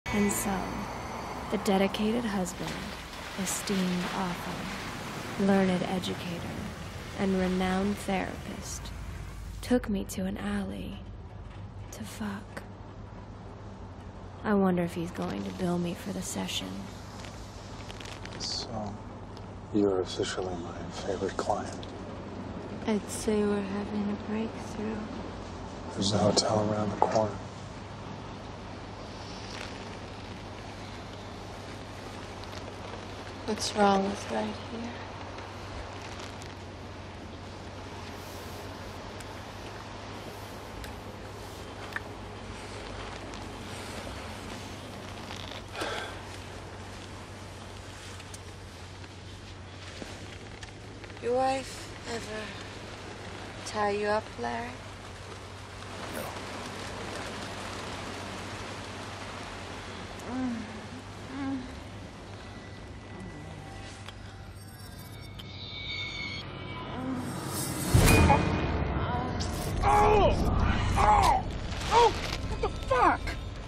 And so, the dedicated husband, esteemed author, learned educator, and renowned therapist took me to an alley to fuck. I wonder if he's going to bill me for the session. So, you're officially my favorite client. I'd say we're having a breakthrough. There's a hotel around the corner. What's wrong with right here? Your wife ever tie you up, Larry? No. What the fuck?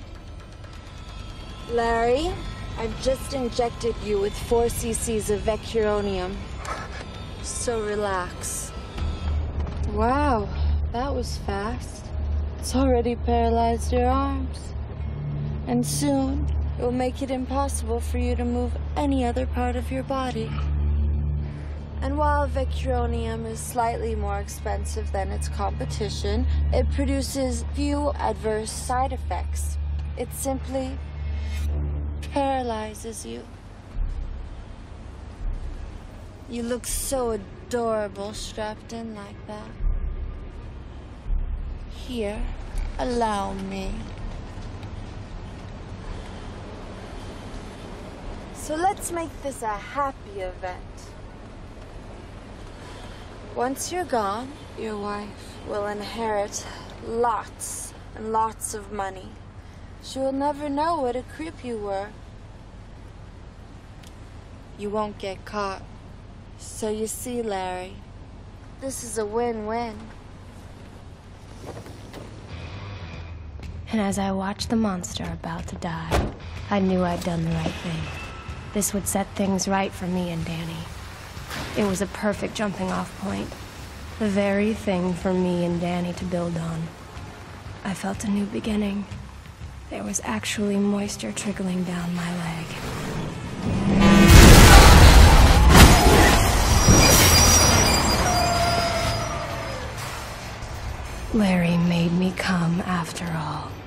Larry, I've just injected you with 4 cc's of vecuronium. So relax. Wow, that was fast. It's already paralyzed your arms. And soon, it will make it impossible for you to move any other part of your body. And while vecuronium is slightly more expensive than its competition, it produces few adverse side effects. It simply paralyzes you. You look so adorable strapped in like that. Here, allow me. So let's make this a happy event. Once you're gone, your wife will inherit lots and lots of money. She will never know what a creep you were. You won't get caught. So you see, Larry, this is a win-win. And as I watched the monster about to die, I knew I'd done the right thing. This would set things right for me and Danny. It was a perfect jumping-off point. The very thing for me and Danny to build on. I felt a new beginning. There was actually moisture trickling down my leg. Larry made me come after all.